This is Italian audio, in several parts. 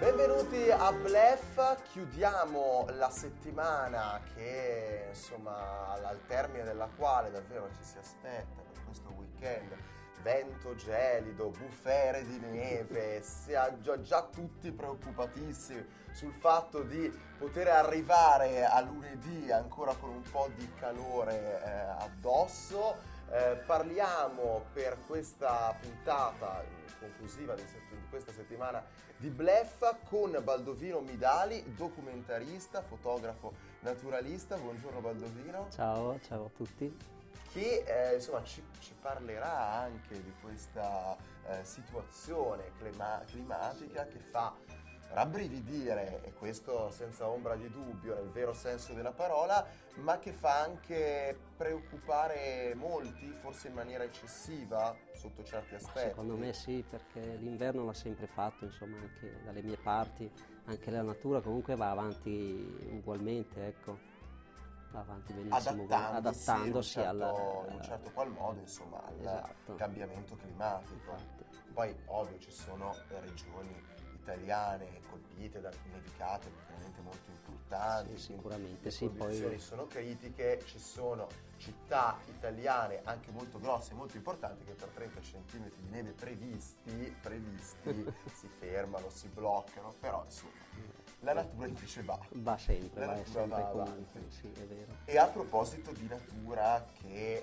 Benvenuti a Blef, chiudiamo la settimana che insomma al termine della quale davvero ci si aspetta per questo weekend, vento gelido, bufere di neve, già tutti preoccupatissimi sul fatto di poter arrivare a lunedì ancora con un po' di calore addosso. Parliamo per questa puntata conclusiva di questa settimana di Blef con Baldovino Midali, documentarista, fotografo, naturalista. Buongiorno Baldovino. Ciao a tutti. Che insomma ci parlerà anche di questa situazione climatica che fa rabbrividire, e questo senza ombra di dubbio nel vero senso della parola, ma che fa anche preoccupare molti, forse in maniera eccessiva sotto certi aspetti. Secondo me sì, perché l'inverno l'ha sempre fatto, insomma, anche dalle mie parti, anche la natura comunque va avanti ugualmente, ecco, va avanti benissimo, adattandosi in un certo qual modo, insomma, al esatto. cambiamento climatico. Infatti. Poi ovvio ci sono regioni italiane colpite da nevicate veramente molto importanti. Sì, sicuramente Le sì. condizioni sono critiche, ci sono città italiane anche molto grosse e molto importanti che per 30 cm di neve previsti si fermano, si bloccano, però insomma la natura invece va sempre va comunque, avanti. sì, è vero. E a proposito di natura che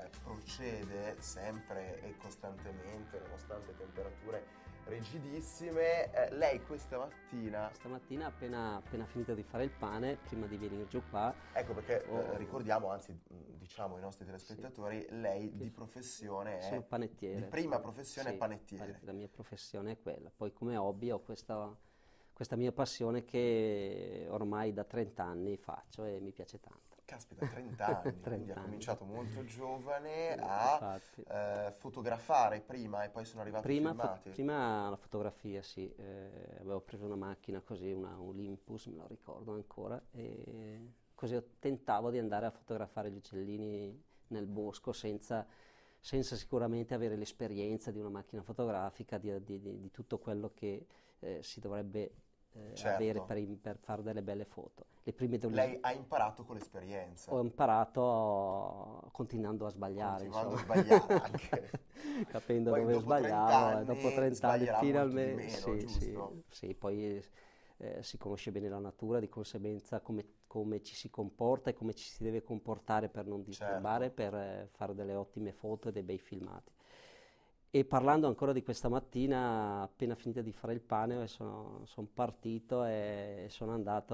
procede sempre e costantemente nonostante temperature rigidissime, lei Stamattina appena finito di fare il pane, prima di venire giù qua. Ecco perché ricordiamo, anzi diciamo ai nostri telespettatori, sì, lei di professione sono panettiere. Di prima professione sì, è panettiere. La mia professione è quella. Poi come hobby ho questa mia passione che ormai da 30 anni faccio e mi piace tanto. Caspita, 30 anni, quindi ha cominciato molto giovane a fotografare prima e poi sono arrivati i filmati. Prima la fotografia, sì, avevo preso una macchina così, una Olympus, me lo ricordo ancora, e così tentavo di andare a fotografare gli uccellini nel bosco senza sicuramente avere l'esperienza di una macchina fotografica, di tutto quello che si dovrebbe avere per fare delle belle foto. Lei ha imparato con l'esperienza? Ho imparato continuando a sbagliare. Continuando a sbagliare anche. Capendo poi dove sbagliavo. Dopo 30 anni finalmente. Sì, poi si conosce bene la natura, di conseguenza come ci si comporta e come ci si deve comportare per non disturbare, per fare delle ottime foto e dei bei filmati. E parlando ancora di questa mattina, appena finita di fare il pane, sono partito e sono andato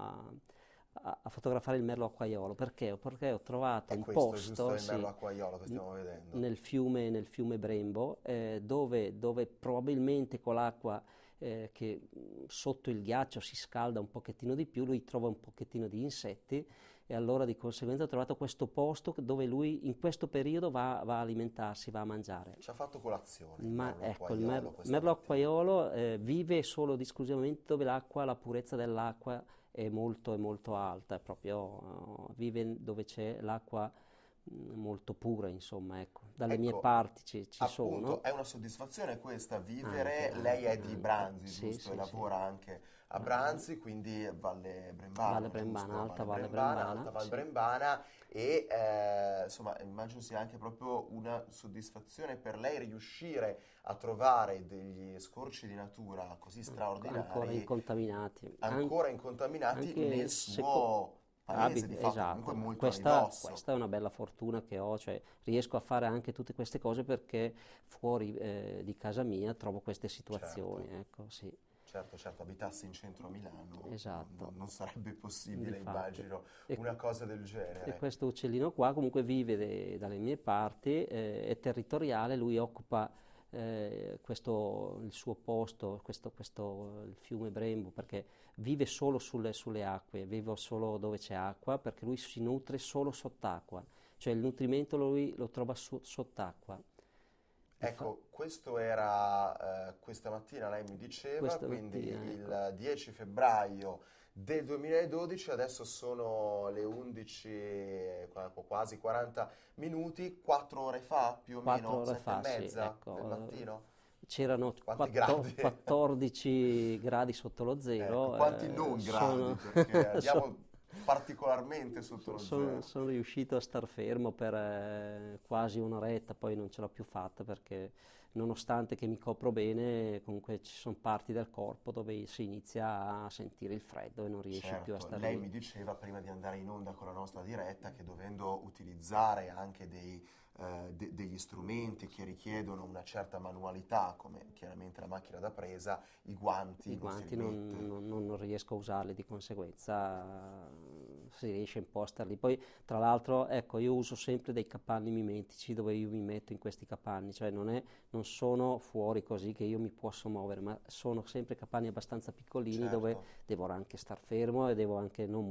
a fotografare il merlo acquaiolo. Perché? Perché ho trovato un posto, è il merlo acquaiolo che stiamo vedendo, nel fiume Brembo, dove probabilmente con l'acqua che sotto il ghiaccio si scalda un pochettino di più, lui trova un pochettino di insetti, e allora di conseguenza ho trovato questo posto dove lui in questo periodo va a alimentarsi, va a mangiare. Ci ha fatto colazione. Il merlo acquaiolo vive solo ed esclusivamente dove la purezza dell'acqua è molto alta, vive dove c'è l'acqua molto pura, insomma, ecco. Dalle mie parti ci sono. È una soddisfazione questa, vivere. Lei è di Branzi, giusto? Sì, e lavora anche a Branzi, quindi Valle Brembana. Alta Valle Brembana, e insomma immagino sia anche proprio una soddisfazione per lei riuscire a trovare degli scorci di natura così straordinari, ancora incontaminati anche nel suo paese, di fatto, esatto. Comunque molto a ridosso. Questa è una bella fortuna che ho, cioè riesco a fare anche tutte queste cose perché fuori di casa mia trovo queste situazioni, ecco, sì. Certo, abitassi in centro a Milano, esatto. non sarebbe possibile, immagino, una cosa del genere. E questo uccellino qua comunque vive dalle mie parti, è territoriale, lui occupa il suo posto, il fiume Brembo, perché vive solo sulle acque, vive solo dove c'è acqua, perché lui si nutre solo sott'acqua, cioè il nutrimento lui lo trova sott'acqua. Ecco, questo era questa mattina, lei mi diceva, quindi il 10 febbraio del 2012, adesso sono le 11, quasi 40 minuti, 4 ore fa più o meno, 7 e mezza del mattino? c'erano 14 gradi sotto lo zero. Ecco, quanti non gradi, perché andiamo particolarmente sotto lo zero. Sono riuscito a star fermo per quasi un'oretta, poi non ce l'ho più fatta perché nonostante che mi copro bene, comunque ci sono parti del corpo dove si inizia a sentire il freddo e non riesci più a stare lei lì. mi diceva prima di andare in onda con la nostra diretta che dovendo utilizzare anche degli strumenti che richiedono una certa manualità, come chiaramente la macchina da presa, i guanti non riesco a usarli, di conseguenza si riesce a impostarli. Poi tra l'altro ecco, io uso sempre dei capanni mimetici dove io mi metto in questi capanni, cioè non sono fuori così che io mi posso muovere, ma sono sempre capanni abbastanza piccolini dove devo anche star fermo e devo anche non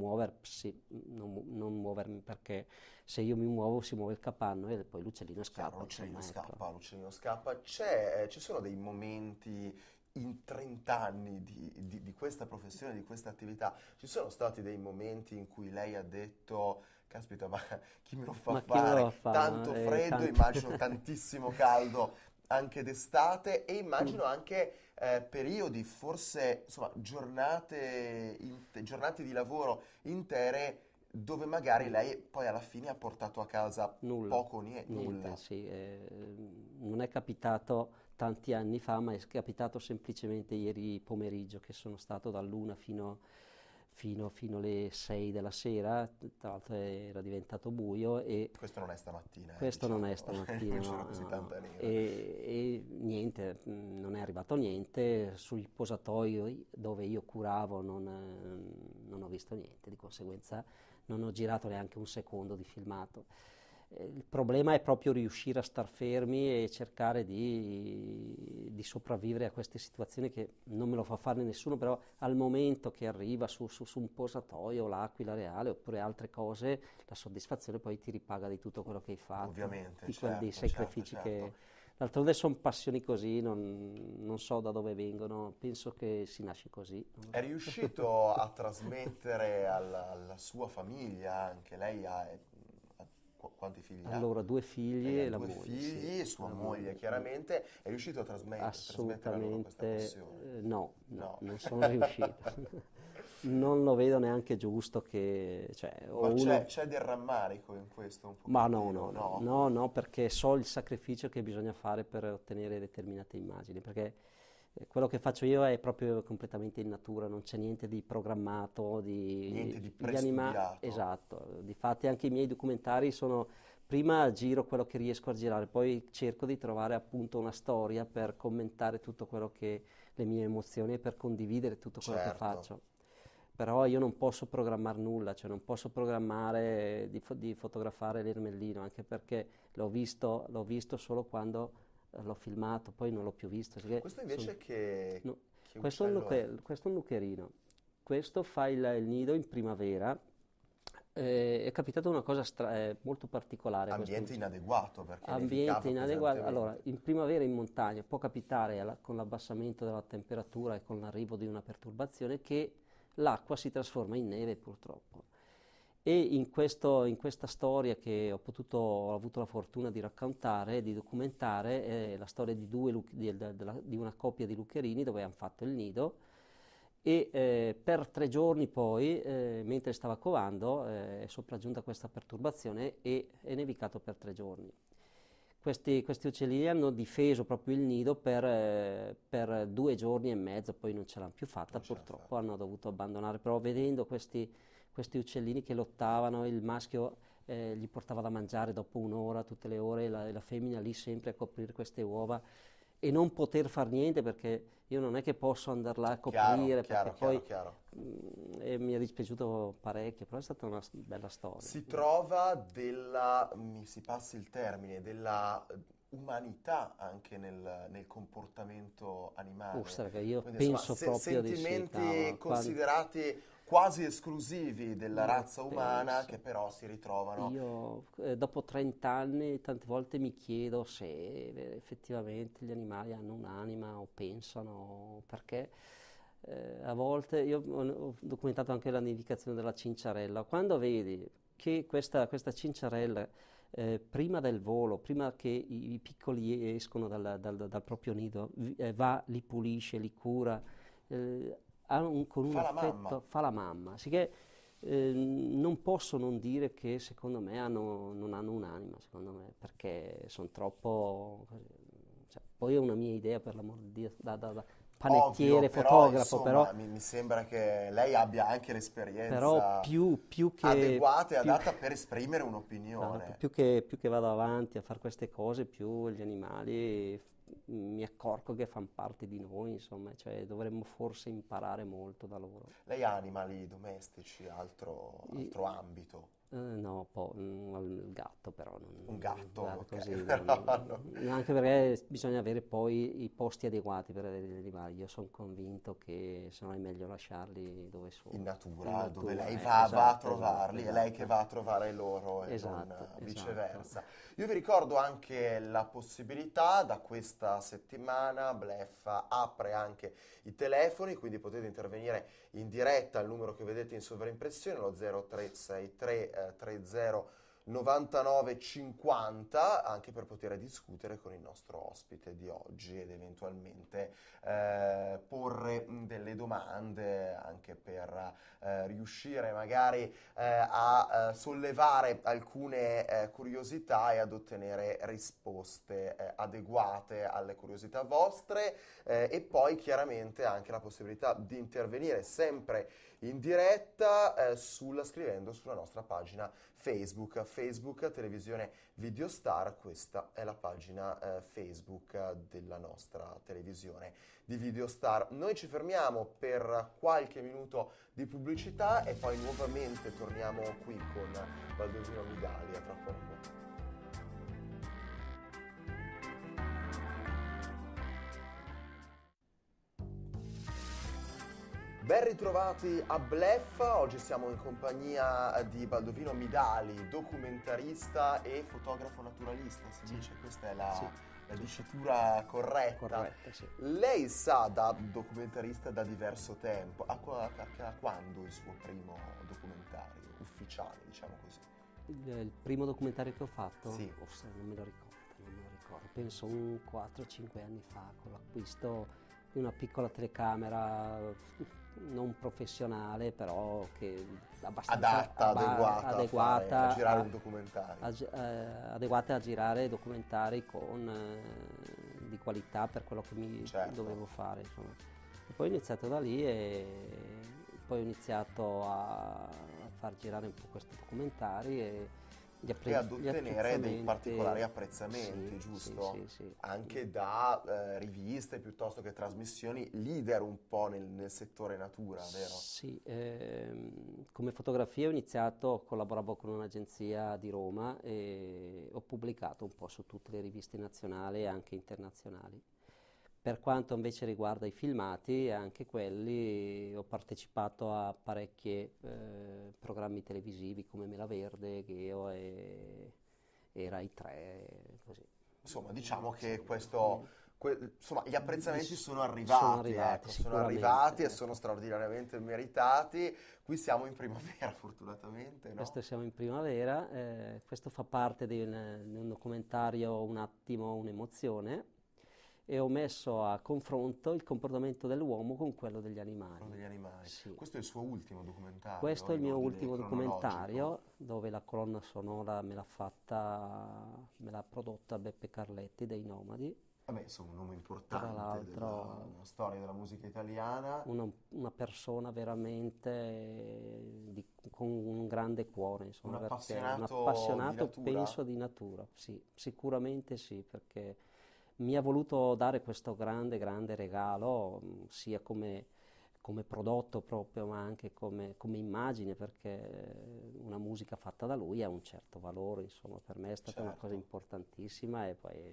muovermi perché se io mi muovo si muove il capanno e poi l'uccellino scappa. L'uccellino scappa. Ci sono dei momenti in 30 anni di questa professione, di questa attività, ci sono stati dei momenti in cui lei ha detto, caspita, ma chi me lo fa fare? Tanto freddo, immagino tantissimo caldo anche d'estate e immagino anche periodi, forse insomma giornate di lavoro intere dove magari lei poi alla fine ha portato a casa poco o niente. Nulla. Sì, non è capitato tanti anni fa, ma è capitato semplicemente ieri pomeriggio che sono stato dall'1 fino alle 6 della sera, tra l'altro era diventato buio e... Questo non è stamattina. Questo non è stamattina, non c'era così tanta neve. E niente, non è arrivato niente, sul posatoio dove io curavo non ho visto niente, di conseguenza non ho girato neanche un secondo di filmato. Il problema è proprio riuscire a star fermi e cercare di sopravvivere a queste situazioni che non me lo fa fare nessuno, però al momento che arriva su un posatoio, l'Aquila Reale oppure altre cose, la soddisfazione poi ti ripaga di tutto quello che hai fatto. Ovviamente, dei sacrifici che... D'altronde sono passioni così, non so da dove vengono, penso che si nasce così. È riuscito a trasmettere alla sua famiglia, anche lei ha quanti figli ha? Allora, 2 figli e la moglie. 2 figli e sua moglie, chiaramente. È riuscito a trasmettere loro questa passione? No, non sono riuscito. Non lo vedo neanche giusto che... Ma c'è del rammarico in questo un po'? Ma no, perché so il sacrificio che bisogna fare per ottenere determinate immagini, perché quello che faccio io è proprio completamente in natura, non c'è niente di programmato, niente di prestudiato. Esatto, difatti anche i miei documentari sono, prima giro quello che riesco a girare, poi cerco di trovare appunto una storia per commentare tutto quello che, le mie emozioni e per condividere tutto quello che faccio. Però io non posso programmare nulla, cioè non posso programmare di fotografare l'ermellino, anche perché l'ho visto solo quando l'ho filmato, poi non l'ho più visto. Questo invece che questo è un lucherino. Questo fa il nido in primavera. È capitata una cosa molto particolare. Ambiente inadeguato, perché ambiente inadeguato. Allora, in primavera in montagna può capitare con l'abbassamento della temperatura e con l'arrivo di una perturbazione che l'acqua si trasforma in neve, purtroppo. E in questa storia che ho avuto la fortuna di raccontare e di documentare è la storia di una coppia di lucherini dove hanno fatto il nido e per 3 giorni poi, mentre stava covando, è sopraggiunta questa perturbazione e è nevicato per 3 giorni. Questi uccellini hanno difeso proprio il nido per 2 giorni e mezzo, poi non ce l'hanno più fatta, purtroppo hanno dovuto abbandonare, però vedendo questi uccellini che lottavano, il maschio gli portava da mangiare dopo un'ora, tutte le ore, e la femmina lì sempre a coprire queste uova e non poter far niente perché io non è che posso andare là a coprire, chiaro. Mi è dispiaciuto parecchio, però è stata una bella storia. Si trova mi si passi il termine, della umanità anche nel comportamento animale. Io penso proprio di sì. Sentimenti considerati quasi esclusivi della razza umana che però si ritrovano. Io dopo 30 anni tante volte mi chiedo se effettivamente gli animali hanno un'anima o pensano, perché a volte io ho documentato anche la nidificazione della cinciarella. Quando vedi che questa cinciarella prima del volo, prima che i piccoli escono dal proprio nido, va, li pulisce, li cura, con un Fa la affetto, mamma. fa la mamma. Sicché non posso non dire che secondo me non hanno un'anima, secondo me, perché sono troppo... cioè, poi è una mia idea, per l'amor di Dio, da Ovvio, panettiere, però fotografo, insomma mi sembra che lei abbia anche però l'esperienza più che... adeguata e più- adatta per esprimere esatto, un'opinione. più che vado avanti a fare queste cose, più gli animali mi accorgo che fanno parte di noi, insomma, cioè dovremmo forse imparare molto da loro. Lei ha animali domestici, I- altro ambito? no, il gatto però, Un gatto, guarda, ok, così, però no. anche perché bisogna avere poi i posti adeguati per avere gli animali. Io sono convinto che se no è meglio lasciarli dove sono, In in natura, dove natura, lei va a esatto, trovarli, è lei che va a trovare loro e non esatto, esatto. viceversa. Io vi ricordo anche la possibilità, da questa settimana Bleffa apre anche i telefoni, quindi potete intervenire in diretta al numero che vedete in sovraimpressione, lo 0363 30 99 50, anche per poter discutere con il nostro ospite di oggi ed eventualmente porre delle domande anche per riuscire magari a sollevare alcune curiosità e ad ottenere risposte adeguate alle curiosità vostre, e poi chiaramente anche la possibilità di intervenire sempre in diretta scrivendo sulla nostra pagina Facebook Televisione Videostar. Questa è la pagina Facebook della nostra televisione di Videostar. Noi ci fermiamo per qualche minuto di pubblicità e poi nuovamente torniamo qui con Baldovino Midali. A tra poco. Ben ritrovati a Bleffa, oggi siamo in compagnia di Baldovino Midali, documentarista e fotografo naturalista, si dice, questa è Sì, la dicitura corretta. corretta, sì. Lei sa da documentarista da diverso tempo, a quando il suo primo documentario ufficiale, diciamo così? Il primo documentario che ho fatto? Sì. Non me lo ricordo, penso un 4-5 anni fa, con l'acquisto di una piccola telecamera non professionale, però che abbastanza adeguata a girare un documentario. adeguate a girare documentari di qualità per quello che mi Certo. dovevo fare, insomma. E poi ho iniziato da lì e poi ho iniziato a far girare un po' questi documentari e E ad ottenere dei particolari apprezzamenti, sì, giusto? Sì. Anche da riviste piuttosto che trasmissioni, leader un po' nel settore natura, vero? Sì, come fotografia ho iniziato, collaboravo con un'agenzia di Roma e ho pubblicato un po' su tutte le riviste nazionali e anche internazionali. Per quanto invece riguarda i filmati, anche quelli, ho partecipato a parecchi programmi televisivi come Mela Verde, Geo e Rai 3, così. Insomma, diciamo che insomma, gli apprezzamenti sono Sono arrivati e ecco. sono straordinariamente meritati. Qui siamo in primavera, fortunatamente, no? Questo siamo in primavera, questo fa parte di un documentario Un attimo, un'emozione, e ho messo a confronto il comportamento dell'uomo con quello degli animali. Quello degli animali. Sì. Questo è il suo ultimo documentario? Questo è il in mio ordine ultimo cronologico? documentario, dove la colonna sonora me l'ha prodotta Beppe Carletti dei Nomadi. Vabbè, insomma, un nome Tra importante l'altro della storia della musica italiana. una persona veramente con un grande cuore, insomma, Un perché un appassionato appassionato, di natura? penso, di natura, sì, sicuramente sì, perché mi ha voluto dare questo grande regalo, sia come prodotto proprio, ma anche come immagine, perché una musica fatta da lui ha un certo valore, insomma, per me è stata una cosa Certo. importantissima e poi...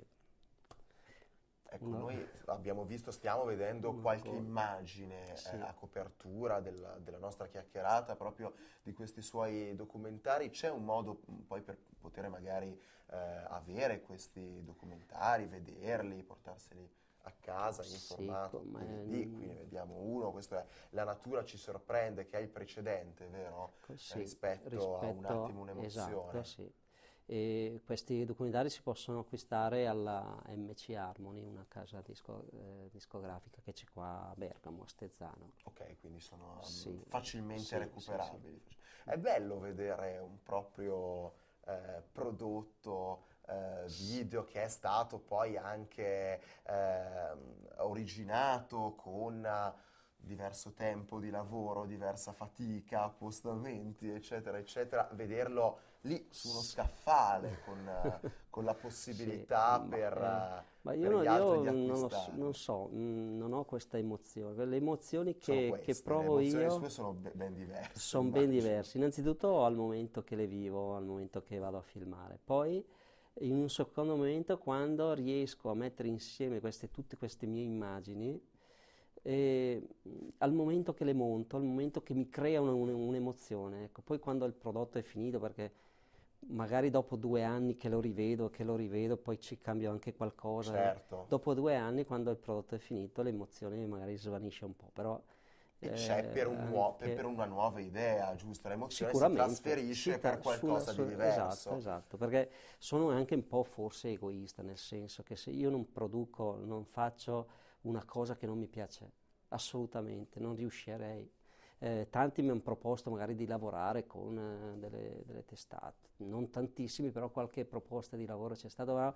Ecco, noi stiamo vedendo qualche immagine Sì. a copertura della nostra chiacchierata proprio di questi suoi documentari. C'è un modo poi per poter magari avere questi documentari, vederli, portarseli a casa in Sì, formato DVD? Qui ne vediamo uno, questo è La natura ci sorprende, che è il precedente, vero? Sì, Rispetto a Un attimo, un'emozione. Esatto, sì. E questi documentari si possono acquistare alla MC Harmony, una casa discografica che c'è qua a Bergamo, a Stezzano. Ok, quindi sono sì, facilmente recuperabili. Sì. È bello vedere un proprio prodotto video che è stato poi anche originato con diverso tempo di lavoro, diversa fatica, appostamenti, eccetera, eccetera, vederlo lì su uno scaffale con la possibilità sì, ma per gli altri di non acquistarlo. so, non ho questa emozione. Le emozioni Sono che queste, le provo emozioni io sue sono ben diverse, sono ben immagino. diverse. Innanzitutto al momento che le vivo, al momento che vado a filmare. Poi in un secondo momento quando riesco a mettere insieme tutte queste mie immagini, al momento che le monto, al momento che mi crea un'emozione. Ecco. Poi quando il prodotto è finito, perché magari dopo 2 anni che lo rivedo, poi ci cambio anche qualcosa. Certo. Dopo 2 anni, quando il prodotto è finito, l'emozione magari svanisce un po', però E c'è per anche una nuova idea, giusto? L'emozione si sicuramente trasferisce per qualcosa di esatto, diverso. esatto, perché sono anche un po' forse egoista, nel senso che se io non produco, non faccio una cosa che non mi piace, assolutamente, non riuscirei. Tanti mi hanno proposto magari di lavorare con delle testate, non tantissimi, però qualche proposta di lavoro c'è stata. Ma,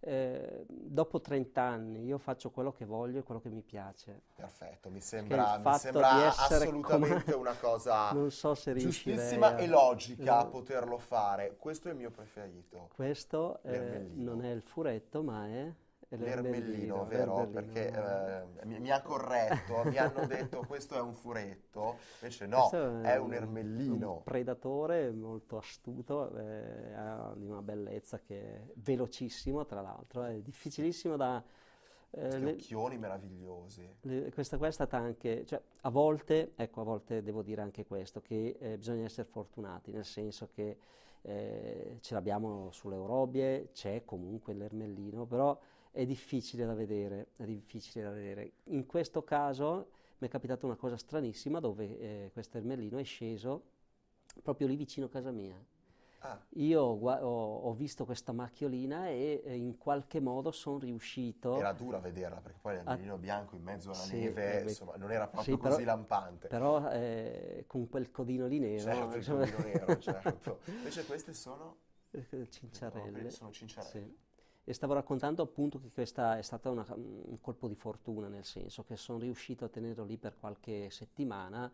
dopo 30 anni io faccio quello che voglio e quello che mi piace. Perfetto, Perché il mi fatto di sembra essere assolutamente una cosa non so se riuscirei giustissima a... e logica Eh, poterlo fare. Questo è il mio preferito, questo non l'ermellino. è il furetto, ma è L'ermellino, l'ermellino. vero? Perché mi ha corretto, mi hanno detto questo è un furetto, invece no, Questo è è un un ermellino. predatore molto astuto, di una bellezza che è velocissimo, tra l'altro, è Sì, difficilissimo da... questi le- occhioni meravigliosi. questa qua è stata anche, cioè a volte, ecco, a volte devo dire anche questo, che bisogna essere fortunati, nel senso che ce l'abbiamo sulle orobie, c'è comunque l'ermellino, però è difficile da vedere, è difficile da vedere. In questo caso mi è capitata una cosa stranissima dove questo ermellino è sceso proprio lì vicino a casa mia. Ah, Io ho visto questa macchiolina e in qualche modo sono riuscito era dura vederla perché poi a... l'ermellino bianco in mezzo alla Sì, neve, beh, insomma, non era sì, proprio così lampante. però con quel codino di nero, Certo, il codino nero, certo. Invece queste sono, cinciarelle, sono sì. cinciarelle. E stavo raccontando appunto che questa è stata un colpo di fortuna, nel senso che sono riuscito a tenerlo lì per qualche settimana,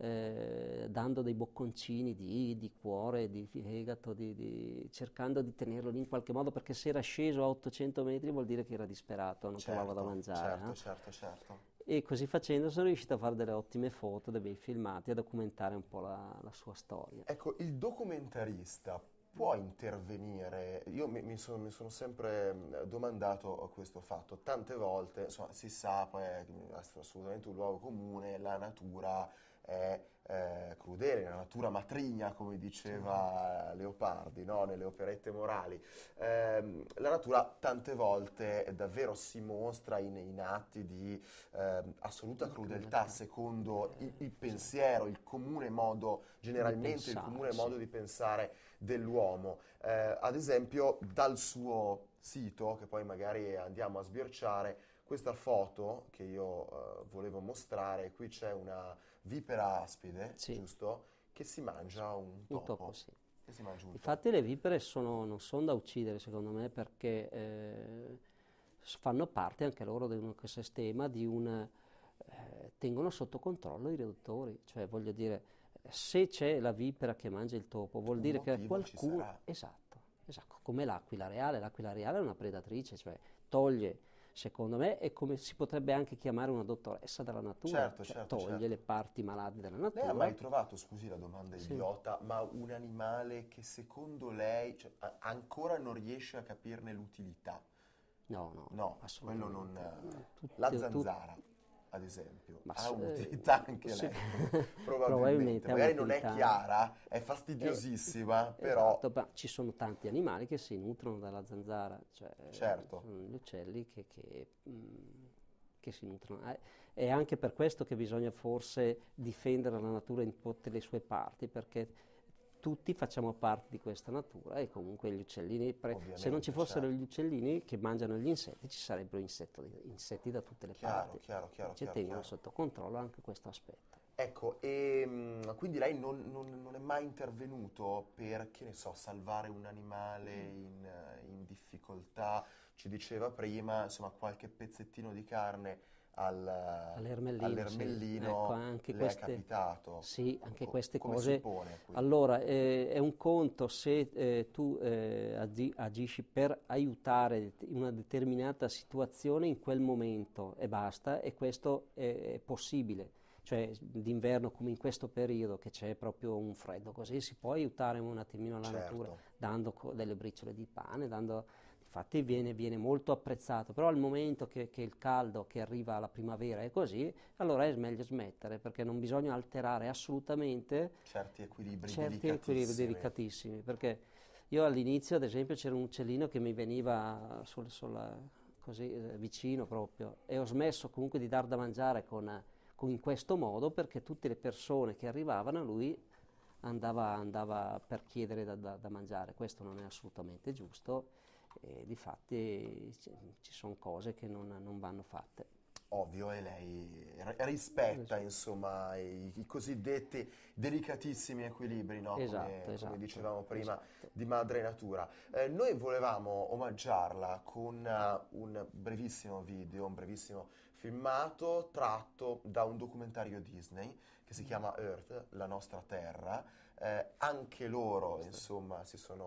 dando dei bocconcini di cuore, di fegato, cercando di tenerlo lì in qualche modo, perché se era sceso a 800 metri vuol dire che era disperato, non trovava da Certo, mangiare. certo, certo, certo. E così facendo sono riuscito a fare delle ottime foto, dei bei filmati, a documentare un po' la sua storia. Ecco, il documentarista può intervenire? Io mi sono sempre domandato questo fatto. Tante volte, insomma, si sa, poi è assolutamente un luogo comune, la natura è crudele, la natura matrigna, come diceva Leopardi, no? Nelle operette morali. La natura tante volte davvero si mostra in atti di assoluta Di crudeltà, crudeltà. secondo il Sì. pensiero, il comune modo, Di generalmente il pensare, comune sì. modo di pensare dell'uomo. Ad esempio, dal suo sito, che poi magari andiamo a sbirciare, questa foto che io volevo mostrare, qui c'è una vipera aspide, Sì, giusto? Che si mangia un un topo, topo. sì. Che si mangia un Infatti topo. le vipere non sono da uccidere secondo me perché fanno parte anche loro di un ecosistema, tengono sotto controllo i riduttori, cioè voglio dire, se c'è la vipera che mangia il topo vuol Un dire che motivo ci qualcuno, sarà. esatto, come l'aquila reale è una predatrice, cioè toglie, secondo me, è come si potrebbe anche chiamare una dottoressa della natura, Certo, cioè certo, toglie le certo. parti malate della Lei ha mai natura. trovato, scusi la domanda Sì. idiota, ma un animale che secondo lei, cioè, ancora non riesce a capirne l'utilità? No, no, no, No, quello non... assolutamente. La Tutti, zanzara, ad esempio, ma ha un'utilità anche sì, lei, probabilmente. probabilmente ha Magari non è un'utilità. chiara, è fastidiosissima, però Esatto, ma ci sono tanti animali che si nutrono dalla zanzara, cioè certo, sono gli uccelli che si nutrono. È anche per questo che bisogna forse difendere la natura in tutte le sue parti, perché tutti facciamo parte di questa natura e comunque gli uccellini, se non ci fossero gli uccellini che mangiano gli insetti, ci sarebbero insetti da tutte le parti. Ci tengono sotto controllo anche questo aspetto. Ecco, e quindi lei non è mai intervenuto per, che ne so, salvare un animale in difficoltà? Ci diceva prima, insomma, qualche pezzettino di carne all'ermellino, ecco, anche le è capitato? Sì, anche queste come cose. Si pone, allora, è un conto se tu agisci per aiutare una determinata situazione in quel momento e basta, e questo è possibile. Cioè d'inverno come in questo periodo che c'è proprio un freddo così, si può aiutare un attimino la natura dando delle briciole di pane, infatti viene molto apprezzato, però al momento che il caldo che arriva alla primavera è così, allora è meglio smettere, perché non bisogna alterare assolutamente certi equilibri delicatissimi, perché io all'inizio ad esempio c'era un uccellino che mi veniva così vicino proprio, e ho smesso comunque di dar da mangiare in questo modo, perché tutte le persone che arrivavano a lui andava per chiedere da mangiare. Questo non è assolutamente giusto, e difatti ci sono cose che non vanno fatte. Ovvio, e lei rispetta insomma i cosiddetti delicatissimi equilibri, no? Come dicevamo prima, di madre natura. Noi volevamo omaggiarla con un brevissimo video, un brevissimo filmato tratto da un documentario Disney che si chiama Earth, la nostra terra. Anche loro, insomma,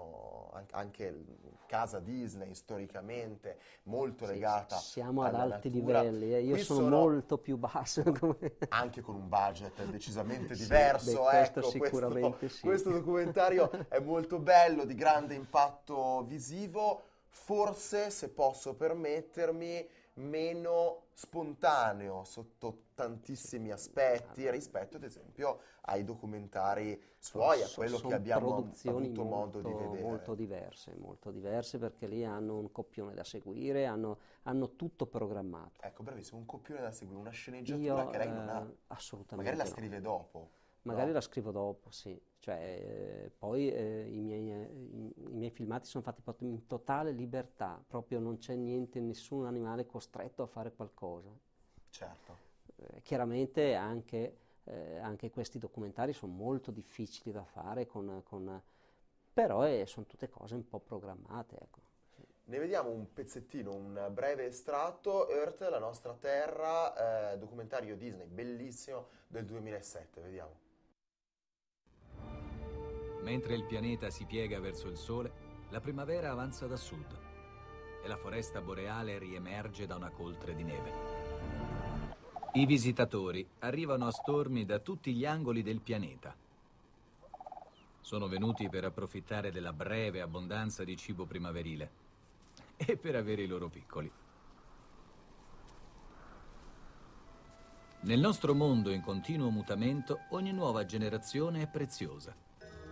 anche casa Disney storicamente molto legata siamo ad alti natura. Livelli, io sono molto più basso. Anche con un budget decisamente diverso. Questo sicuramente questo documentario è molto bello, di grande impatto visivo, forse, se posso permettermi, meno spontaneo sotto tantissimi aspetti rispetto ad esempio ai documentari suoi, a quello che abbiamo avuto modo di vedere. Molto diverse, perché lì hanno un copione da seguire, hanno tutto programmato. Ecco, bravissimo, un copione da seguire, una sceneggiatura che lei non ha. Assolutamente. Magari la scrive dopo. Magari la scrivo dopo, sì. Cioè, poi i miei filmati sono fatti proprio in totale libertà, proprio non c'è niente, nessun animale costretto a fare qualcosa. Certo. Chiaramente anche questi documentari sono molto difficili da fare, però sono tutte cose un po' programmate, ecco. Sì. Ne vediamo un pezzettino, un breve estratto. Earth, la nostra terra, documentario Disney, bellissimo, del 2007, vediamo. Mentre il pianeta si piega verso il sole, la primavera avanza da sud e la foresta boreale riemerge da una coltre di neve. I visitatori arrivano a stormi da tutti gli angoli del pianeta. Sono venuti per approfittare della breve abbondanza di cibo primaverile e per avere i loro piccoli. Nel nostro mondo in continuo mutamento, ogni nuova generazione è preziosa.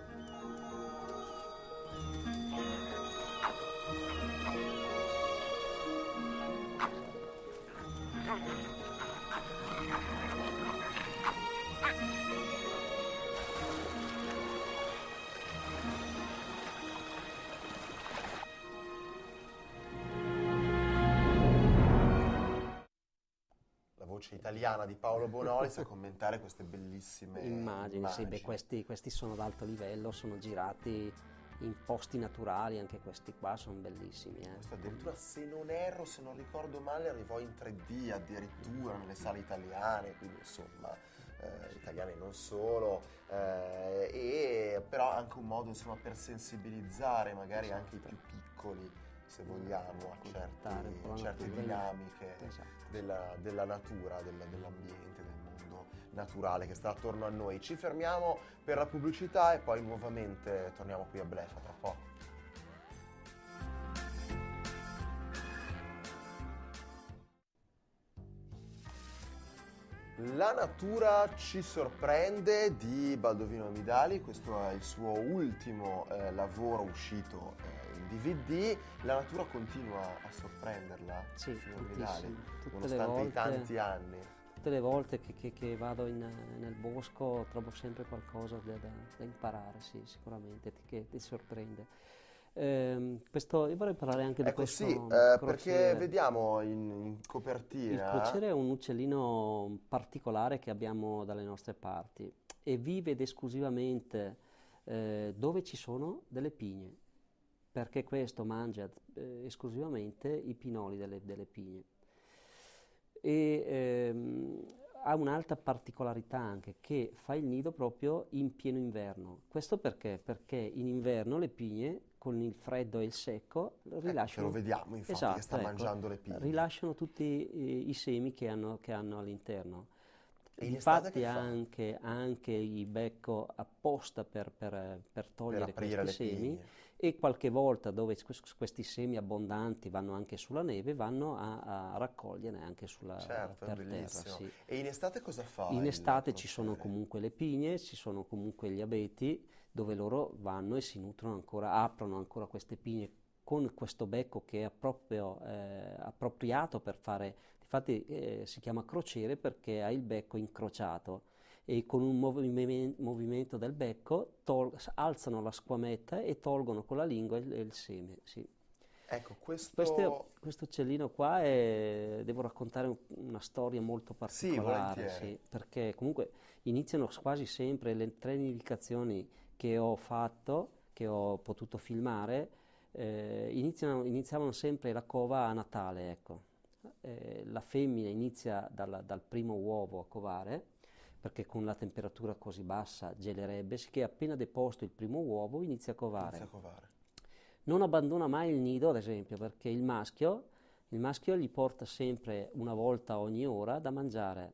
Italiana di Paolo Bonolis a commentare queste bellissime immagini. Sì, questi sono ad alto livello, sono girati in posti naturali, anche questi qua sono bellissimi. Questo addirittura, se non erro, se non ricordo male, arrivò in 3D addirittura nelle sale italiane, quindi insomma italiane non solo, e però anche un modo insomma per sensibilizzare magari anche i più piccoli, se vogliamo, a certe dinamiche della natura, dell'ambiente, del mondo naturale che sta attorno a noi. Ci fermiamo per la pubblicità e poi nuovamente torniamo qui a Blefa tra poco. La natura ci sorprende di Baldovino Amidali, questo è il suo ultimo lavoro uscito in DVD. La natura continua a sorprenderla, sì, signor Amidali, tutte nonostante le volte, i tanti anni. tutte le volte che vado nel bosco trovo sempre qualcosa da imparare, sì, sicuramente, che ti sorprende. Io vorrei parlare anche di questo perché vediamo in copertina. Il crociere è un uccellino particolare che abbiamo dalle nostre parti e vive ed esclusivamente dove ci sono delle pigne, perché questo mangia esclusivamente i pinoli delle pigne. E ha un'altra particolarità anche, che fa il nido proprio in pieno inverno. Questo perché? Perché in inverno le pigne, con il freddo e il secco, rilasciano... Ecco, lo vediamo infatti, esatto, che sta mangiando le pigne. Rilasciano tutti i semi che hanno all'interno. E Infatti anche il becco apposta per togliere questi semi, e qualche volta dove questi semi abbondanti vanno anche sulla neve, vanno a raccogliere anche per terra. Sì. E in estate cosa fa? In estate ci sono comunque le pigne, ci sono comunque gli abeti dove loro vanno e si nutrono ancora, aprono ancora queste pigne con questo becco che è proprio appropriato per fare. Infatti si chiama crociere perché ha il becco incrociato e con un movimento del becco alzano la squametta e tolgono con la lingua il seme. Sì. Ecco, questo uccellino qua devo raccontare una storia molto particolare, sì, perché comunque iniziano quasi sempre le 3 nidificazioni che ho fatto, che ho potuto filmare, iniziavano sempre la cova a Natale, ecco. La femmina inizia dal primo uovo a covare, perché con la temperatura così bassa gelerebbe, sicché appena deposto il primo uovo inizia a covare. Non abbandona mai il nido, ad esempio, perché il maschio gli porta sempre una volta ogni ora da mangiare.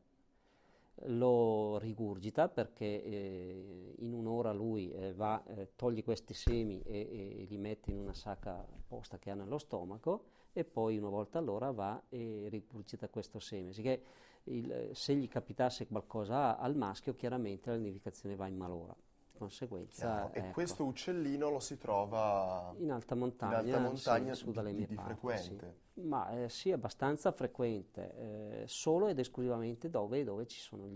Lo rigurgita perché in un'ora lui toglie questi semi e li mette in una sacca apposta che ha nello stomaco, e poi una volta all'ora va e rigurgita questo seme. Sicché se gli capitasse qualcosa al maschio, chiaramente la nidificazione va in malora. Di conseguenza, E questo uccellino lo si trova in alta montagna, sì, su dalle mie parti, frequente? Sì. Ma sì, abbastanza frequente, solo ed esclusivamente dove ci sono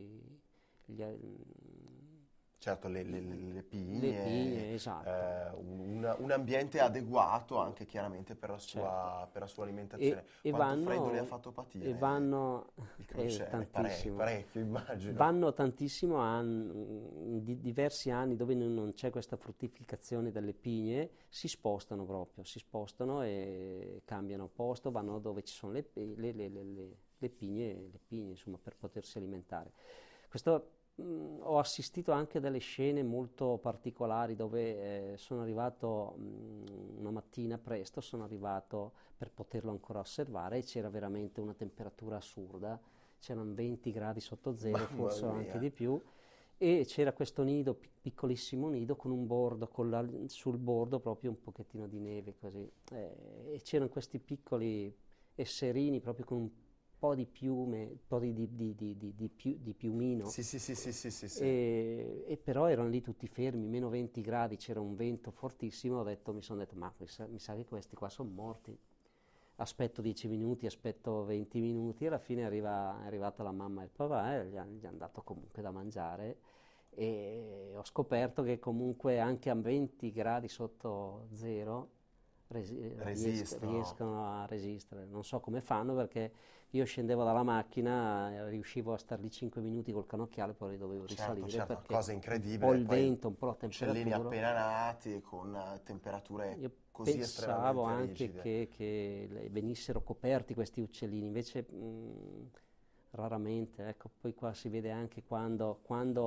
certo, le pigne. Le pigne, esatto. Un ambiente adeguato anche chiaramente per la sua alimentazione. Quanto freddo le ha fatto patire? E vanno il crociere, tantissimo. Parecchio, immagino. Vanno tantissimo di diversi anni dove non c'è questa fruttificazione delle pigne, si spostano e cambiano posto, vanno dove ci sono le pigne, insomma, per potersi alimentare. Ho assistito anche a delle scene molto particolari dove sono arrivato una mattina presto, sono arrivato per poterlo ancora osservare, e c'era veramente una temperatura assurda, c'erano 20 gradi sotto zero, forse anche di più, e c'era questo nido, piccolissimo nido, con un bordo, sul bordo proprio un pochettino di neve così, e c'erano questi piccoli esserini proprio con un po' di piume, un po' di piumino. Sì. E però erano lì tutti fermi, meno 20 gradi, c'era un vento fortissimo, mi sono detto, ma mi sa che questi qua sono morti. Aspetto 10 minuti, aspetto 20 minuti, e alla fine è arrivata la mamma e il papà e gli hanno dato comunque da mangiare, e ho scoperto che comunque anche a 20 gradi sotto zero riescono a resistere. Non so come fanno, perché io scendevo dalla macchina, riuscivo a stare lì 5 minuti col cannocchiale, poi dovevo risalire, certo, perché cosa incredibile. un po' il vento, un po' la temperatura. Uccellini appena nati con temperature così estremamente rigide. Pensavo anche che venissero coperti questi uccellini, invece raramente. Ecco, poi qua si vede anche quando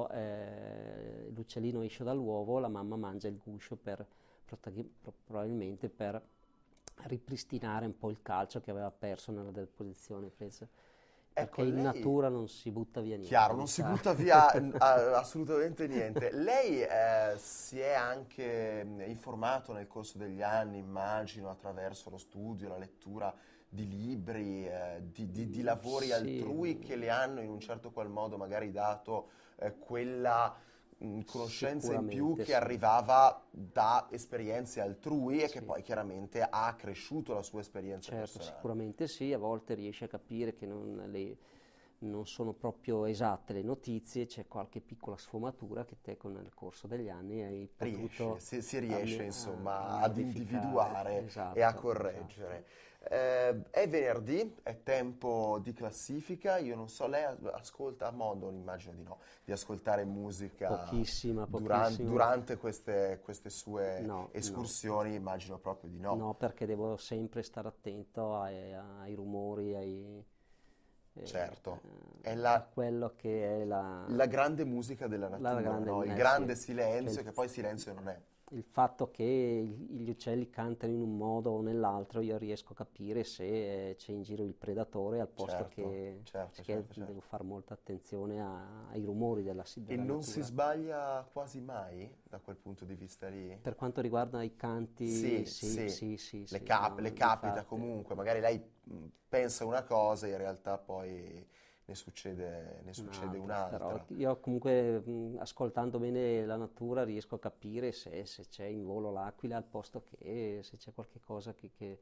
l'uccellino esce dall'uovo, la mamma mangia il guscio probabilmente per ripristinare un po' il calcio che aveva perso nella deposizione presa. Perché in natura non si butta via niente. Chiaro, non si butta via assolutamente niente. Lei si è anche informato nel corso degli anni, immagino, attraverso lo studio, la lettura di libri, di lavori altrui che le hanno in un certo qual modo magari dato quella conoscenza in più che arrivava da esperienze altrui e che poi chiaramente ha accresciuto la sua esperienza personale. Sicuramente sì, a volte riesce a capire che non sono proprio esatte le notizie, c'è qualche piccola sfumatura che te nel corso degli anni hai potuto... Si riesce insomma ad individuare e a correggere. Esatto. È venerdì, è tempo di classifica, io non so, lei ascolta, a modo, immagino di no, di ascoltare musica pochissima. Durante queste sue escursioni, immagino proprio di no. No, perché devo sempre stare attento ai rumori, certo, è quello che è la grande musica della natura, il grande silenzio, che poi silenzio non è. Il fatto che gli uccelli cantano in un modo o nell'altro, io riesco a capire se c'è in giro il predatore, al posto che devo fare molta attenzione ai rumori della natura. E non si sbaglia quasi mai da quel punto di vista lì? Per quanto riguarda i canti, sì. Le capita comunque, magari lei pensa una cosa e in realtà poi ne succede un'altra. Però io comunque ascoltando bene la natura riesco a capire se c'è in volo l'aquila, al posto che se c'è qualche cosa che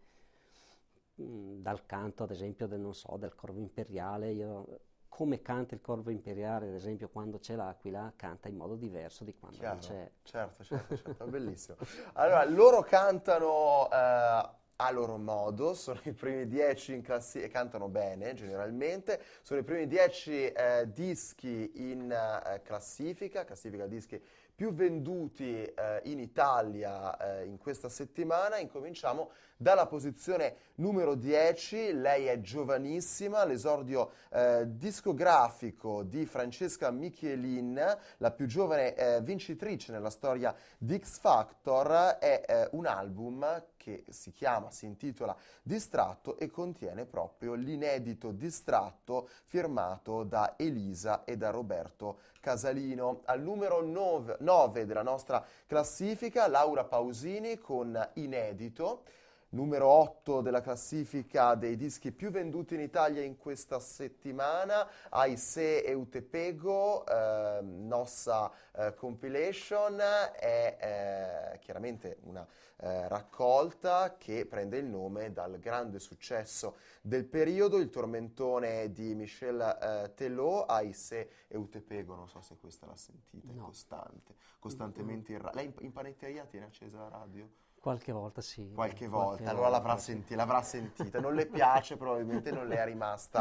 dal canto, ad esempio, del corvo imperiale, come canta il corvo imperiale, ad esempio, quando c'è l'aquila, canta in modo diverso di quando non c'è. Certo, bellissimo. Allora, loro cantano a loro modo, sono i primi 10 in classifica, cantano bene generalmente, sono i primi 10 dischi in classifica dischi più venduti in Italia in questa settimana. Incominciamo dalla posizione numero 10, lei è giovanissima, l'esordio discografico di Francesca Michelin, la più giovane vincitrice nella storia di X Factor, è un album che si intitola Distratto e contiene proprio l'inedito Distratto firmato da Elisa e da Roberto Casalino. Al numero 9 della nostra classifica Laura Pausini con Inedito. Numero 8 della classifica dei dischi più venduti in Italia in questa settimana, Aise e Utepego, Nossa Compilation, è chiaramente una raccolta che prende il nome dal grande successo del periodo, il tormentone di Michel Teló, Aise e Utepego. Non so se questa l'ha sentita, no. È costantemente in radio. Lei in panetteria tiene accesa la radio? Qualche volta sì. Qualche volta, allora l'avrà sentita. Non le piace, probabilmente non le è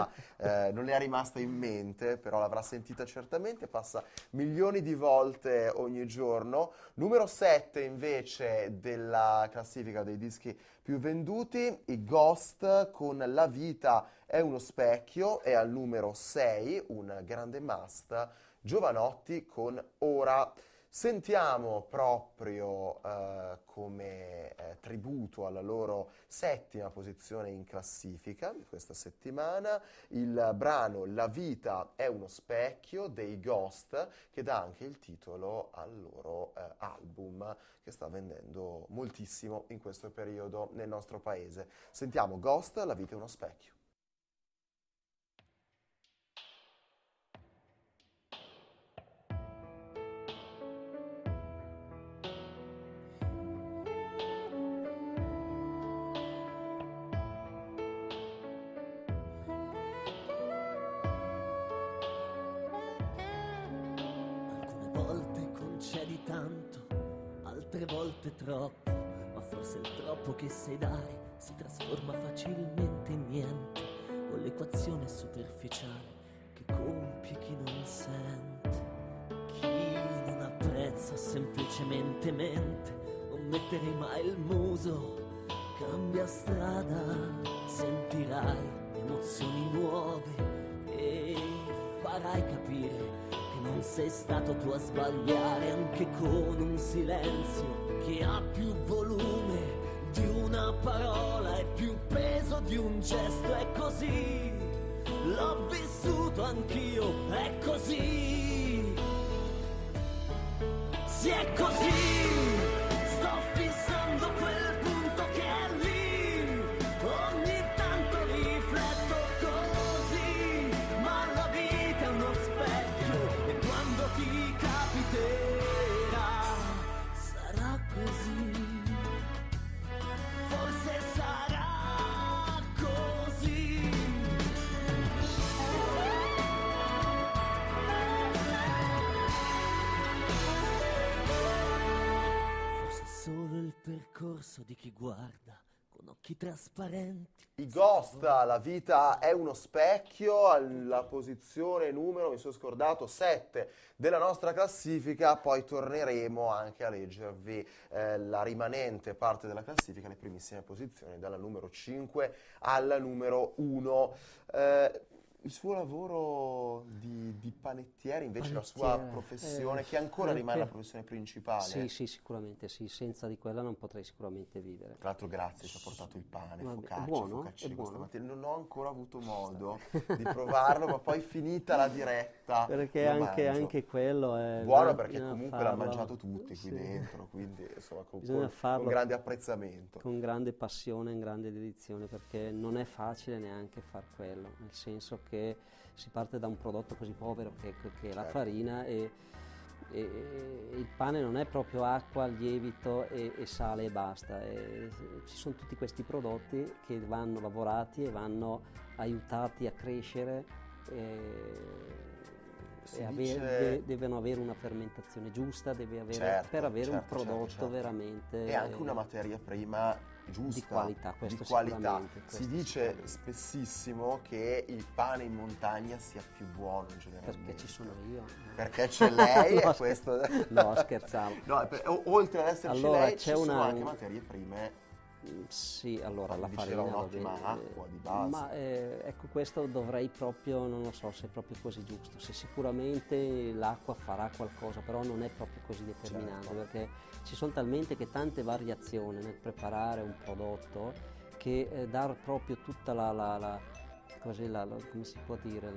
rimasta in mente, però l'avrà sentita certamente, passa milioni di volte ogni giorno. Numero 7 invece della classifica dei dischi più venduti, i Ghost con La vita è uno specchio, e al numero 6, un grande must, Giovanotti con Ora. Sentiamo proprio come tributo alla loro settima posizione in classifica di questa settimana il brano La vita è uno specchio dei Ghost, che dà anche il titolo al loro album, che sta vendendo moltissimo in questo periodo nel nostro paese. Sentiamo Ghost, La vita è uno specchio. Altre volte troppo, ma forse il troppo che sai dare si trasforma facilmente in niente, o l'equazione superficiale che compie chi non sente. Chi non apprezza semplicemente mente, non metterei mai il muso, cambia strada, sentirai emozioni nuove e farai capire non sei stato tu a sbagliare, anche con un silenzio che ha più volume di una parola e più peso di un gesto. È così, l'ho vissuto anch'io, è così. Sì, è così, sto fissando quel punto che è lì, ogni tanto rifletto così, ma la vita è uno specchio. Ti capiterà, sarà così, forse sarà così. il percorso di chi guarda con occhi trasparenti. I Ghost, La vita è uno specchio, alla posizione numero, mi sono scordato, 7 della nostra classifica. Poi torneremo anche a leggervi la rimanente parte della classifica, le primissime posizioni, dalla numero 5 alla numero 1. Il suo lavoro di panettiere, invece la sua professione, che ancora rimane la professione principale. Sì, sicuramente sì, senza di quella non potrei sicuramente vivere. Tra l'altro grazie, ci ha portato il pane, buono, focaccia questa mattina. Non ho ancora avuto modo di provarlo, ma poi finita la diretta perché anche quello è buono, perché comunque l'hanno mangiato tutti qui dentro, quindi insomma con grande apprezzamento. Con grande passione, in grande dedizione, perché non è facile neanche far quello, nel senso che si parte da un prodotto così povero che è la farina, e il pane non è proprio acqua, lievito e sale e basta. Ci sono tutti questi prodotti che vanno lavorati e vanno aiutati a crescere, devono avere una fermentazione giusta, per avere un prodotto veramente... E anche una materia prima giusta, di qualità, questo di qualità. Sicuramente. Si dice spessissimo che il pane in montagna sia più buono generalmente. Perché ci sono io. Perché c'è lei e questo... No, scherzavo. No, oltre ad esserci lei, ci sono anche materie prime. Sì, allora la farina un'ottima acqua di base. Ma ecco, questo dovrei proprio, non lo so se è proprio così giusto, se sicuramente l'acqua farà qualcosa, però non è proprio così determinante, perché ci sono talmente che tante variazioni nel preparare un prodotto che dar proprio tutta come si può dire,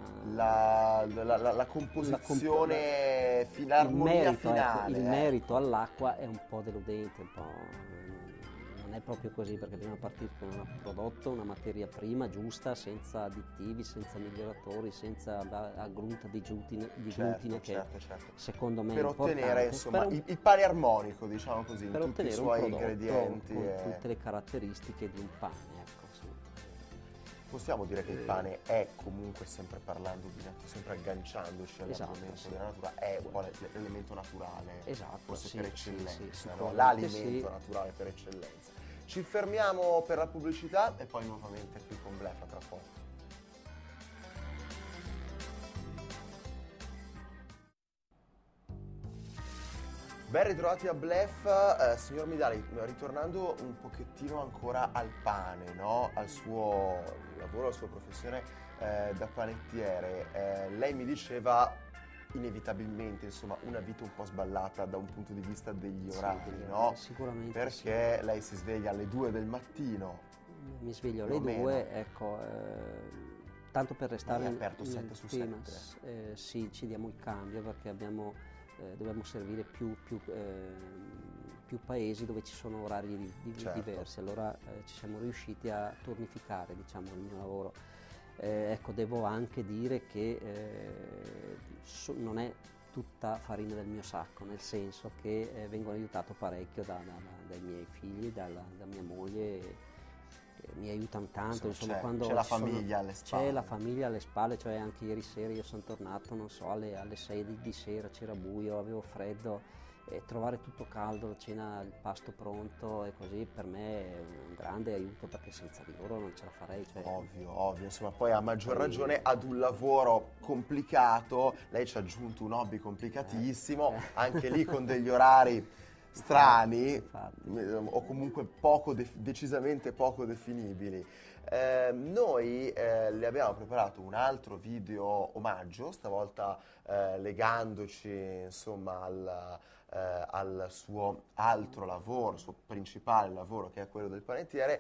la composizione l'armonia finale. Il merito all'acqua è un po' deludente, un po'. Non è proprio così, perché bisogna partire con un prodotto, una materia prima giusta, senza additivi, senza miglioratori, senza aggiunta di glutine, certo. Secondo me per è ottenere insomma il pane armonico, diciamo così, per in tutti i suoi ingredienti con tutte le caratteristiche di un pane, ecco, sì. Possiamo dire che il pane è comunque, sempre parlando di sempre agganciandoci all'argomento della natura, è un po' l'elemento naturale, forse per eccellenza, no? L'alimento naturale per eccellenza. Ci fermiamo per la pubblicità e poi nuovamente qui con Blef tra poco. Ben ritrovati a Blef. Signor Midali, ritornando un pochettino ancora al pane, no? Al suo lavoro, alla sua professione da panettiere, lei mi diceva inevitabilmente, insomma, una vita un po' sballata da un punto di vista degli orari, no? Sicuramente. Perché lei si sveglia alle 2 del mattino. Mi sveglio alle 2, ecco, tanto per restare aperto 7 su 7. Sì, ci diamo il cambio, perché dobbiamo servire più paesi dove ci sono orari diversi, allora ci siamo riusciti a turnificare, diciamo, il mio lavoro. Ecco, devo anche dire che non è tutta farina del mio sacco, nel senso che vengo aiutato parecchio dai miei figli, da mia moglie. Mi aiutano tanto, insomma, quando c'è la famiglia alle spalle. C'è la famiglia alle spalle, cioè anche ieri sera io sono tornato, non so, alle 6 di sera, c'era buio, avevo freddo, e trovare tutto caldo, la cena, il pasto pronto, e così per me è un grande aiuto, perché senza di loro non ce la farei. Cioè. Ovvio, insomma, poi a maggior ragione ad un lavoro complicato, lei ci ha aggiunto un hobby complicatissimo, anche lì con degli orari strani, o comunque decisamente poco definibili. Noi le abbiamo preparato un altro video omaggio, stavolta legandoci insomma al suo altro lavoro, il suo principale lavoro, che è quello del panettiere,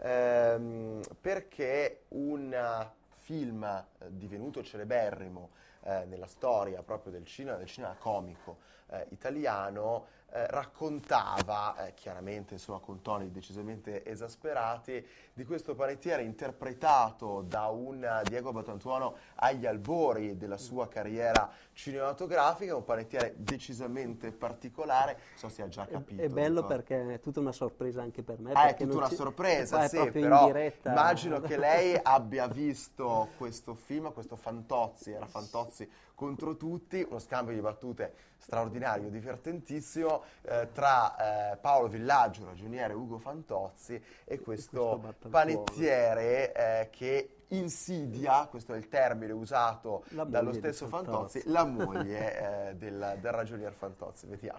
perché un film divenuto celeberrimo nella storia proprio del cinema comico italiano, raccontava, chiaramente insomma con toni decisamente esasperati, di questo panettiere interpretato da un Diego Battantuono agli albori della sua carriera cinematografica, un panettiere decisamente particolare. Non so se ha già capito. È bello perché è tutta una sorpresa anche per me. È tutta una sorpresa, sì, però immagino che lei abbia visto questo film, questo Fantozzi, era Fantozzi Fantozzi contro tutti, uno scambio di battute straordinario, divertentissimo, tra Paolo Villaggio, ragioniere Ugo Fantozzi, e questo panettiere che insidia, questo è il termine usato dallo stesso Fantozzi, la moglie del ragionier Fantozzi. Vediamo.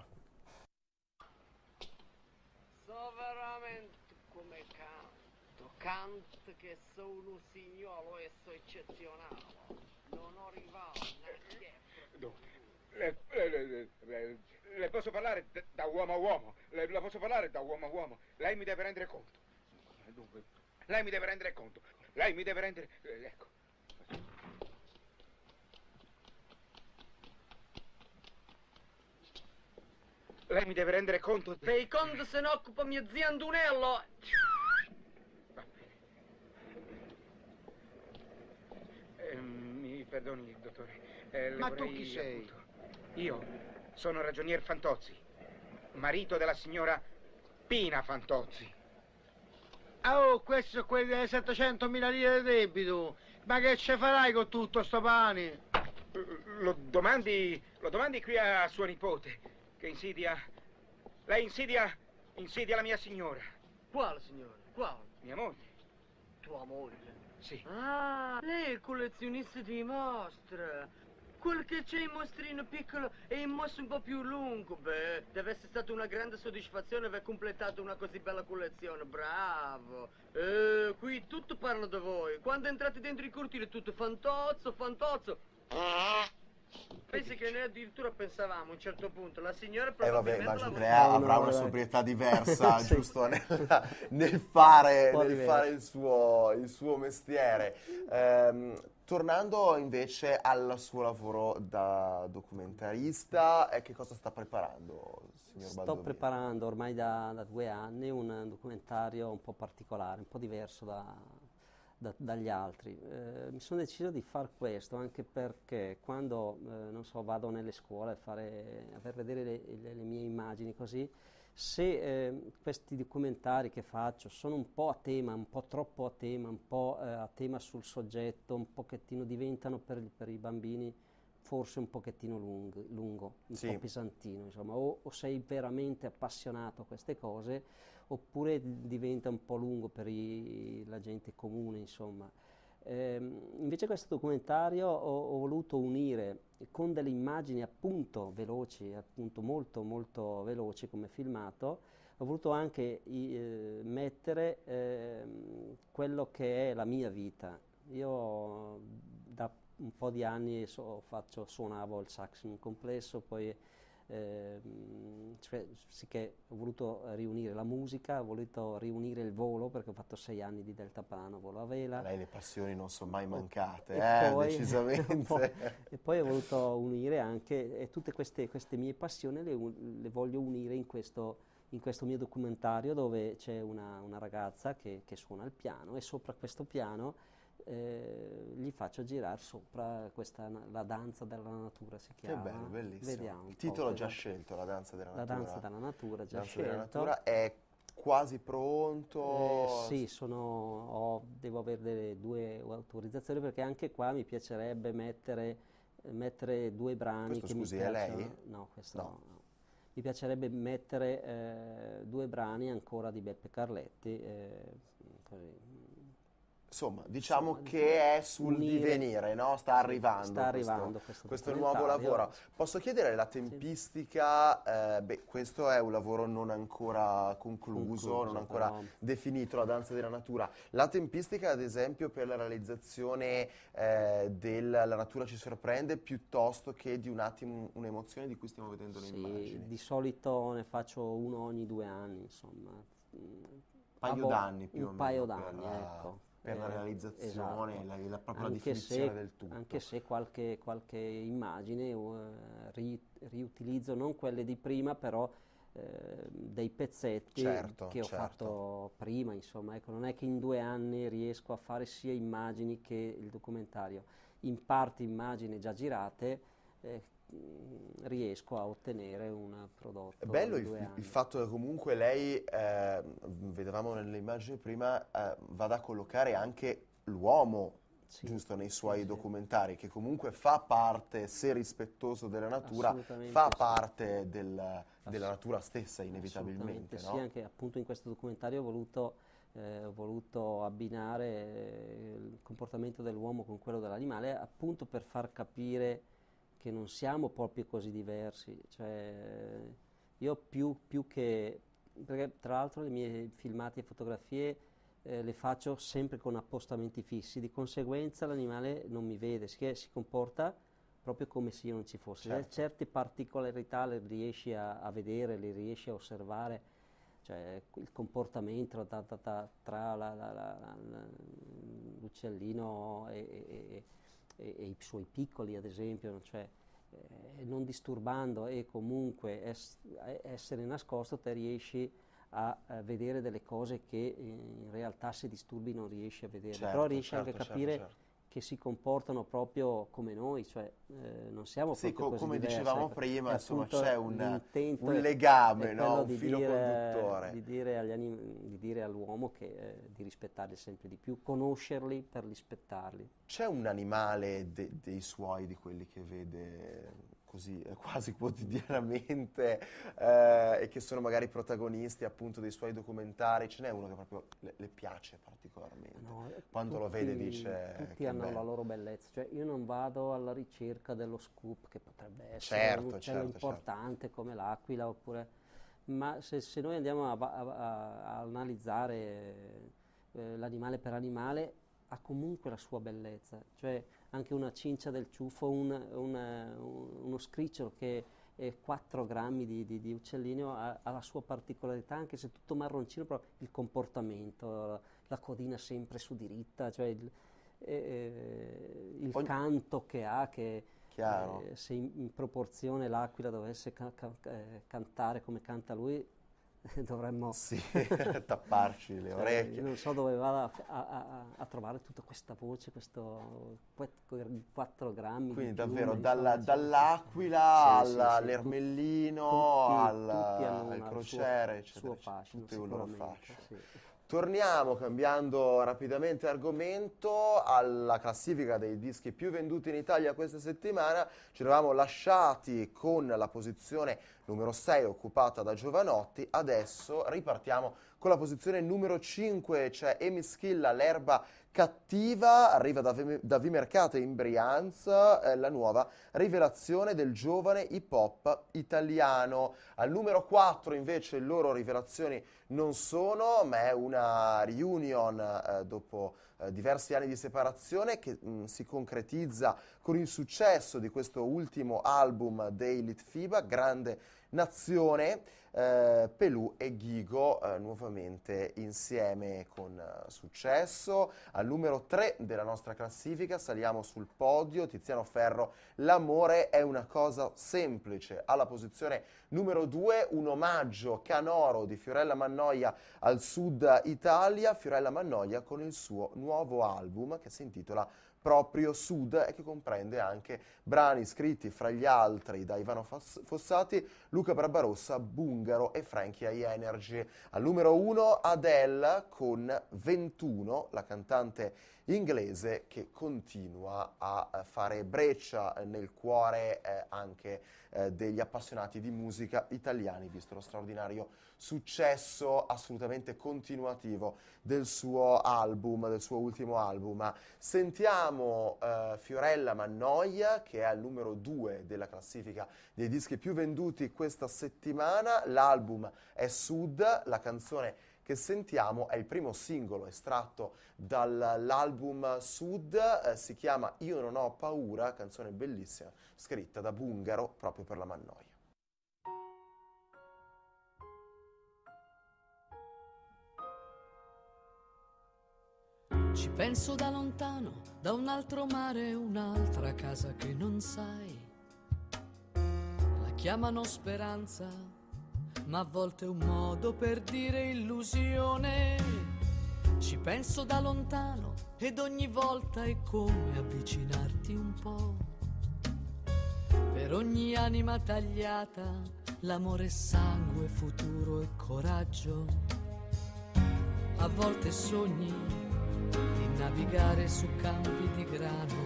So veramente come canto che sono un signolo e so eccezionale, non ho rivale le posso parlare da uomo a uomo, le posso parlare da uomo a uomo, lei mi deve rendere conto, dunque, lei mi deve rendere conto, lei mi deve rendere, ecco. Lei mi deve rendere conto. Dei conti se ne occupa mio zio Antonello. Va bene. Mi perdoni, dottore. Ma tu chi sei? Appunto, io sono ragionier Fantozzi, marito della signora Pina Fantozzi. Oh, questo è quello delle 700.000 lire di debito. Ma che ce farai con tutto sto pane? Lo domandi qui a sua nipote, che insidia... Lei insidia la mia signora. Quale signora? Quale? Mia moglie. Tua moglie? Sì. Ah, lei è collezionista di mostre. Quel che c'è in mostrino piccolo e in mostro un po' più lungo. Beh, deve essere stata una grande soddisfazione aver completato una così bella collezione. Bravo. Qui tutto parla da voi. Quando entrate dentro i cortili tutto Fantozzo, Fantozzo. Pensi che noi addirittura pensavamo a un certo punto la signora probabilmente ma Giulia avrà una sobrietà diversa, sì, giusto, nel fare il suo mestiere. Tornando invece al suo lavoro da documentarista, che cosa sta preparando, signor Baldovino? Sto preparando ormai da 2 anni un documentario un po' particolare, un po' diverso dagli altri. Mi sono deciso di far questo anche perché quando non so, vado nelle scuole a far vedere le mie immagini così, se questi documentari che faccio sono un po' a tema, un po' troppo a tema, un po' a tema sul soggetto, un pochettino diventano per i bambini forse un pochettino lungo, un sì, po' pesantino, insomma, o sei veramente appassionato a queste cose oppure diventa un po' lungo per la gente comune, insomma. Invece questo documentario ho voluto unire con delle immagini appunto veloci, appunto molto molto veloci come filmato, ho voluto anche mettere quello che è la mia vita. Io da un po' di anni suonavo il sax in complesso, poi sì che ho voluto riunire la musica, ho voluto riunire il volo perché ho fatto 6 anni di deltaplano, volo a vela. Lei le passioni non sono mai mancate, poi, decisamente. E poi ho voluto unire anche tutte queste mie passioni, le voglio unire in questo mio documentario dove c'è una ragazza che suona il piano e sopra questo piano gli faccio girare sopra la danza della natura, si chiama. Che bello, bellissimo. Vediamo il titolo già scelto, la danza della natura. La danza della natura, già danza scelto. Della natura è quasi pronto? Sì, devo avere 2 autorizzazioni perché anche qua mi piacerebbe mettere 2 brani. Questo, scusi, è lei? No, questo no. Mi piacerebbe mettere 2 brani ancora di Beppe Carletti, così. Insomma, diciamo che è sul divenire, no? Sta arrivando questo nuovo lavoro. Posso chiedere la tempistica? Sì. Questo è un lavoro non ancora concluso, non ancora definito, la danza della natura. La tempistica, ad esempio, per la realizzazione della natura ci sorprende, piuttosto che di un attimo un'emozione di cui stiamo vedendo le immagini. Di solito ne faccio uno ogni 2 anni, insomma. Un paio d'anni più o meno. Un paio d'anni, ecco. Per la realizzazione, esatto. proprio la definizione del tutto. Anche se qualche immagine riutilizzo, non quelle di prima, però dei pezzetti che ho fatto prima, insomma. Ecco, non è che in 2 anni riesco a fare sia immagini che il documentario. In parte immagini già girate, riesco a ottenere un prodotto. È bello il fatto che comunque lei, vedevamo nelle immagini prima, vada a collocare anche l'uomo giusto, nei suoi documentari, che comunque fa parte, se rispettoso della natura, fa parte della natura stessa, inevitabilmente. No? Sì, anche appunto in questo documentario ho voluto abbinare il comportamento dell'uomo con quello dell'animale, appunto per far capire che non siamo proprio così diversi. Cioè, io più che... perché tra l'altro le mie filmati e fotografie le faccio sempre con appostamenti fissi, di conseguenza l'animale non mi vede, si comporta proprio come se io non ci fossi. Certo. Certe particolarità le riesci a vedere, le riesci a osservare, cioè il comportamento tra l'uccellino e i suoi piccoli, ad esempio, cioè, non disturbando e comunque essere nascosto, te riesci a vedere delle cose che in realtà se disturbi non riesci a vedere. Certo, però riesci anche a capire che si comportano proprio come noi, cioè non siamo proprio così come diversi. Dicevamo prima, insomma, c'è un legame, no? Un filo conduttore. Di dire all'uomo di rispettarli sempre di più, conoscerli per rispettarli. C'è un animale dei suoi, di quelli che vede così quasi quotidianamente e che sono magari protagonisti appunto dei suoi documentari, ce n'è uno che proprio le piace particolarmente? No, quando lo vede dice tutti hanno bello. La loro bellezza, cioè io non vado alla ricerca dello scoop che potrebbe essere un uccello importante come l'aquila, oppure, ma se noi andiamo a analizzare l'animale per animale, ha comunque la sua bellezza, cioè anche una cincia del ciuffo, uno scricciolo che è 4 grammi di uccellino ha la sua particolarità, anche se tutto marroncino, però il comportamento, la codina sempre su diritta, cioè il canto che ha, che se in proporzione l'aquila dovesse cantare come canta lui, dovremmo tapparci le orecchie. Non so dove vada a trovare tutta questa voce, questo 4 grammi. Quindi davvero dall'aquila all'ermellino, al crociere, eccetera, tutti un loro fascino. Sì. Torniamo, cambiando rapidamente argomento, alla classifica dei dischi più venduti in Italia questa settimana. Ci eravamo lasciati con la posizione numero 6 occupata da Jovanotti, adesso ripartiamo con la posizione numero 5, c'è Emischilla, L'erba cattiva, arriva da Vimercate in Brianza, la nuova rivelazione del giovane hip hop italiano. Al numero 4 invece loro rivelazioni non sono, ma è una reunion dopo diversi anni di separazione che si concretizza con il successo di questo ultimo album dei Litfiba, Grande Nazione. Pelù e Ghigo nuovamente insieme con successo. Al numero 3 della nostra classifica saliamo sul podio, Tiziano Ferro, L'amore è una cosa semplice. Alla posizione numero 2 un omaggio canoro di Fiorella Mannoia al Sud Italia, Fiorella Mannoia con il suo nuovo album che si intitola proprio Sud e che comprende anche brani scritti fra gli altri da Ivano Fossati, Luca Barbarossa, Bungaro e Frankie High Energy. Al numero 1 Adele con 21, la cantante inglese che continua a fare breccia nel cuore anche degli appassionati di musica italiani, visto lo straordinario successo assolutamente continuativo del suo album, del suo ultimo album. Sentiamo Fiorella Mannoia, che è al numero 2 della classifica dei dischi più venduti questa settimana. L'album è Sud, la canzone che sentiamo è il primo singolo estratto dall'album Sud, si chiama Io non ho paura, canzone bellissima, scritta da Bungaro proprio per la Mannoia. Ci penso da lontano, da un altro mare, un'altra casa che non sai. La chiamano speranza, ma a volte è un modo per dire illusione. Ci penso da lontano ed ogni volta è come avvicinarti un po'. Per ogni anima tagliata l'amore è sangue, futuro e coraggio. A volte sogni di navigare su campi di grano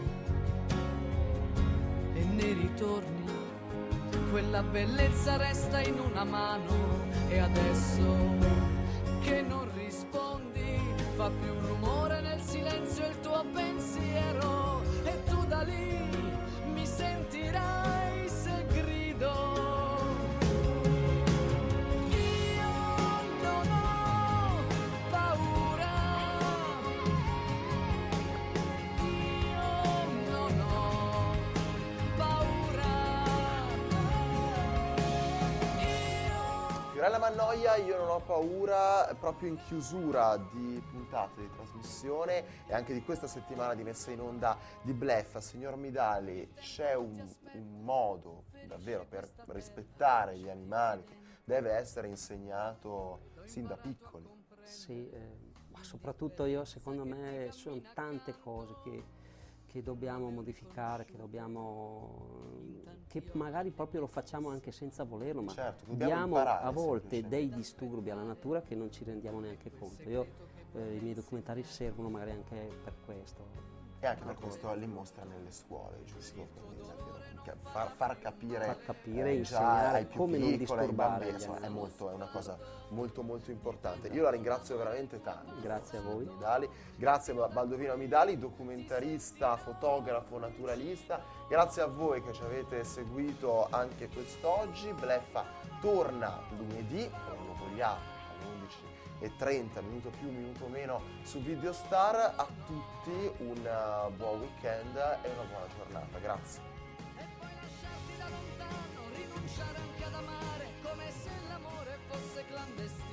e nei ritorni quella bellezza resta in una mano. E adesso che non rispondi fa più rumore nel silenzio il tuo pensiero, e tu da lì mi sentirai se grido. Fiorella Mannoia, Io non ho paura, proprio in chiusura di puntate di trasmissione e anche di questa settimana di messa in onda di Blef. Signor Midali, c'è un modo davvero per rispettare gli animali che deve essere insegnato sin da piccoli? Sì, ma soprattutto secondo me sono tante cose che dobbiamo modificare, che magari proprio lo facciamo anche senza volerlo, ma certo, diamo a volte dei disturbi alla natura che non ci rendiamo neanche conto. I miei documentari servono magari anche per questo. E anche per questo li mostra nelle scuole, giusto? Far capire insegnare ai più come piccoli, non disturbare ai bambini, è una cosa molto molto importante. Io la ringrazio veramente tanto. Grazie a voi. Midali. Grazie a Baldovino Midali, documentarista, fotografo, naturalista. Grazie a voi che ci avete seguito anche quest'oggi. Bleffa torna lunedì, quando vogliamo, alle 11:30, minuto più, minuto meno, su Videostar. A tutti un buon weekend e una buona giornata. Grazie. Rinunciare anche ad amare come se l'amore fosse clandestino.